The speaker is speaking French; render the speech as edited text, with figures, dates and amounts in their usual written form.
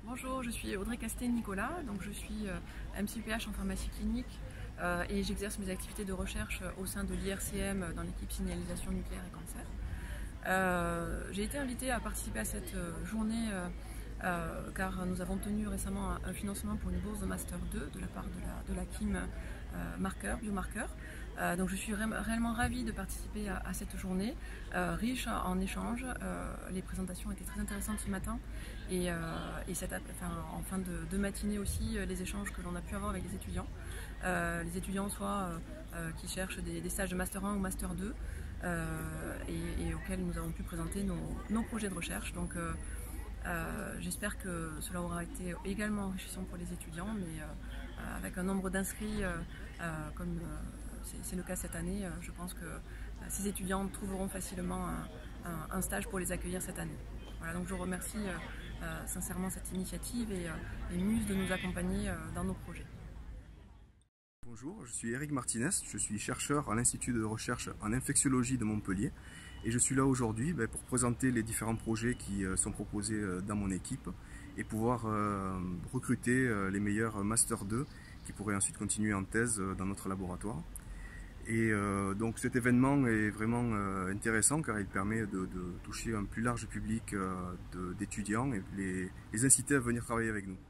Bonjour, je suis Audrey Castet-Nicolas, donc je suis MCPH en pharmacie clinique et j'exerce mes activités de recherche au sein de l'IRCM dans l'équipe signalisation nucléaire et cancer. J'ai été invitée à participer à cette journée car nous avons obtenu récemment un financement pour une bourse de Master 2 de la part de la KIM Biomarqueur. Donc je suis réellement ravie de participer à cette journée, riche en échanges. Les présentations étaient très intéressantes ce matin et en fin de matinée aussi, les échanges que l'on a pu avoir avec les étudiants. Les étudiants soit qui cherchent des stages de Master 1 ou Master 2 et auxquels nous avons pu présenter nos projets de recherche. Donc, j'espère que cela aura été également enrichissant pour les étudiants, mais avec un nombre d'inscrits comme c'est le cas cette année, je pense que ces étudiants trouveront facilement un stage pour les accueillir cette année. Voilà, donc je remercie sincèrement cette initiative et Muse de nous accompagner dans nos projets. Bonjour, je suis Eric Martinez, je suis chercheur à l'Institut de recherche en infectiologie de Montpellier et je suis là aujourd'hui pour présenter les différents projets qui sont proposés dans mon équipe et pouvoir recruter les meilleurs Master 2 qui pourraient ensuite continuer en thèse dans notre laboratoire. Et donc cet événement est vraiment intéressant car il permet de toucher un plus large public d'étudiants et les inciter à venir travailler avec nous.